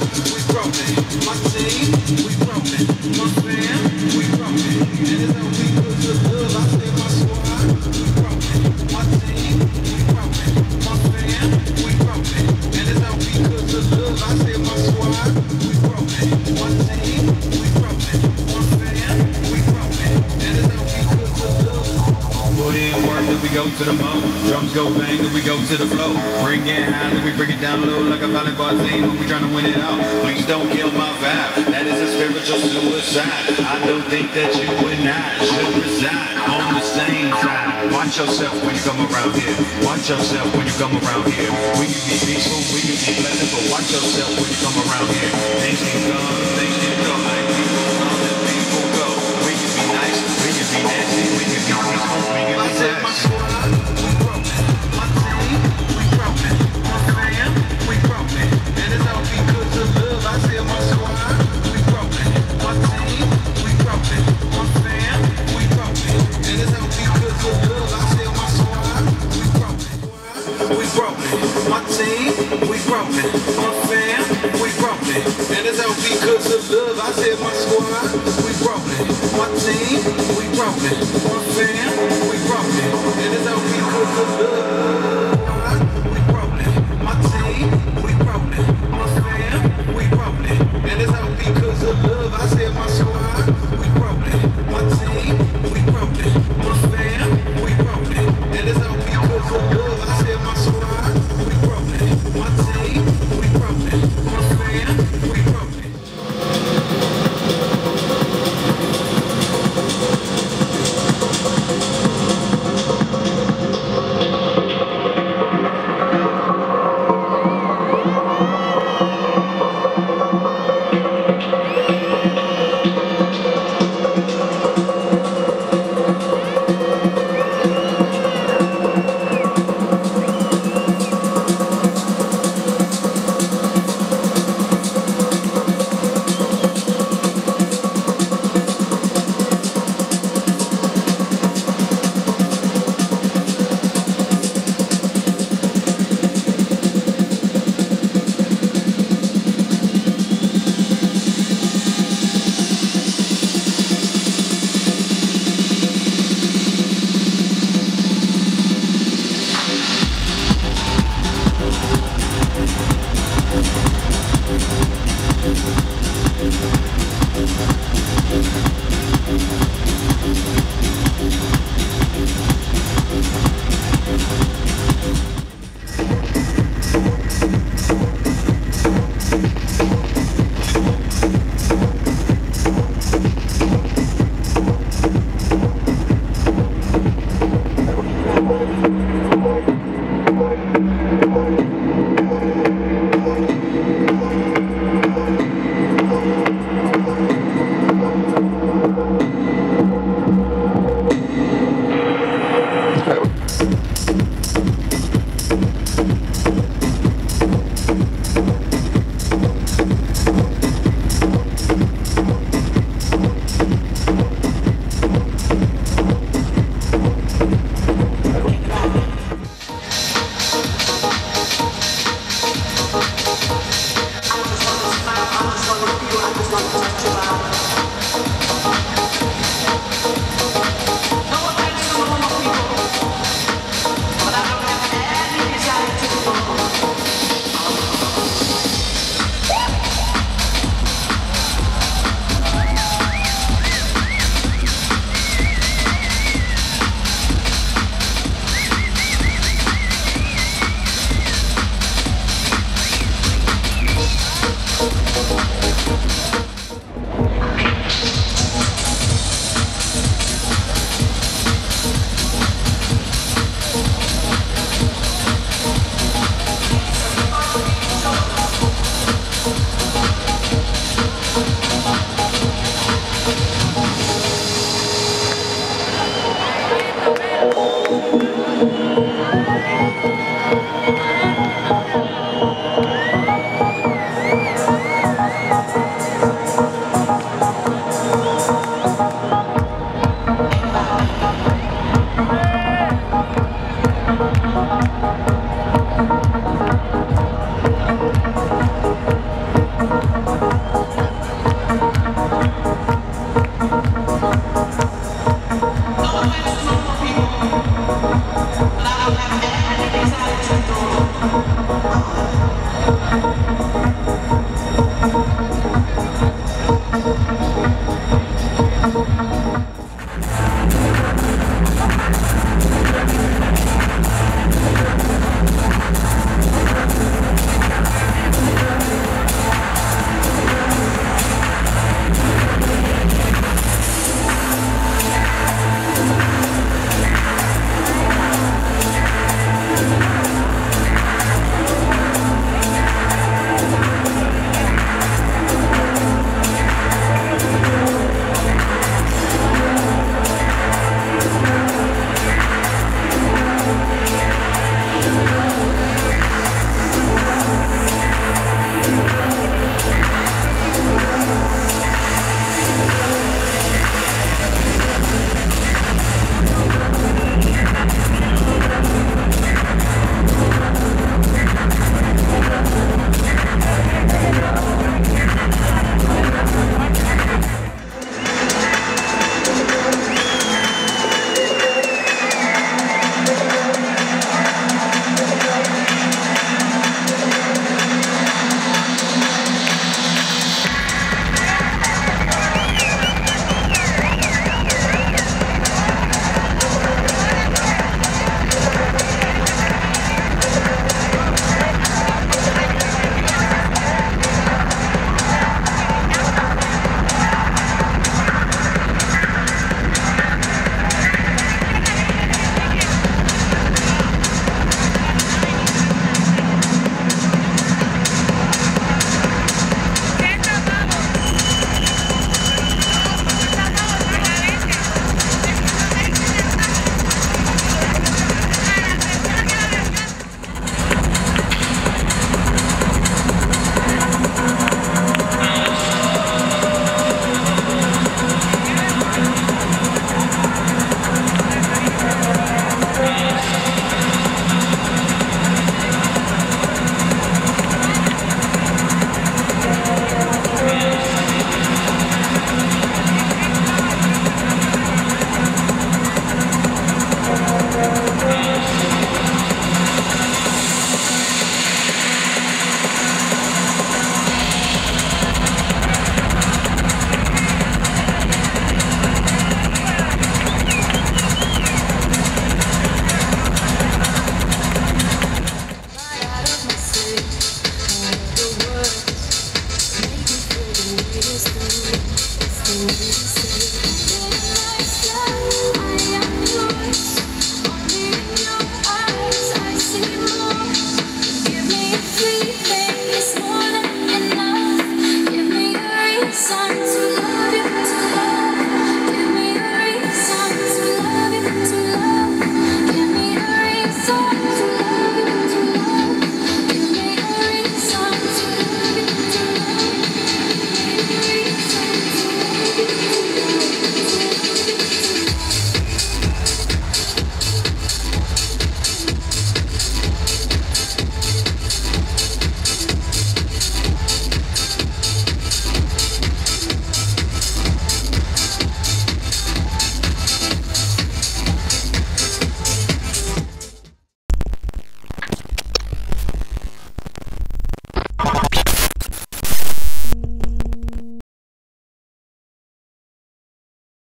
we rolling. My team, we rolling. My fam, we rolling. And it's all because of love. I said my squad, we rolling. My team, we rolling. My fam, we rolling. And it's all because of love. I said my squad, we rolling. My team, we rolling. My fam, we rolling. And it's all because of love. Put in work, then we go to the mo. Drums go bang, then we go to the flow. Bring it high, then we bring it down low like a volleyball team when we tryna win it out. Please don't kill my vibe, that is a spiritual suicide. I don't think that you and I should reside on the same side. Watch yourself when you come around here. Watch yourself when you come around here. We can be peaceful, we can be pleasant, but watch yourself when you come around here. Things can come, things can go, like people come and people go. We can be nice, we can be nasty, we can be peaceful, we can be nasty. My team, we rolling. My fam, we rolling. And it's all because of love. I said my squad, we rolling. My team, we rolling. My fam, we rolling. And it's all because of love. We rolling. My team, we rolling. My fam, we rolling. And it's all because of love. I said my squad, we rolling. My team, we rolling. My fam, we rolling. And it's all because of love. I said my squad. My team, we rolling. My fam, we rolling.